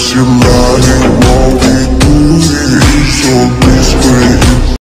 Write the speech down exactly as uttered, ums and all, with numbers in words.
you lying, won't be doing it, so please quit.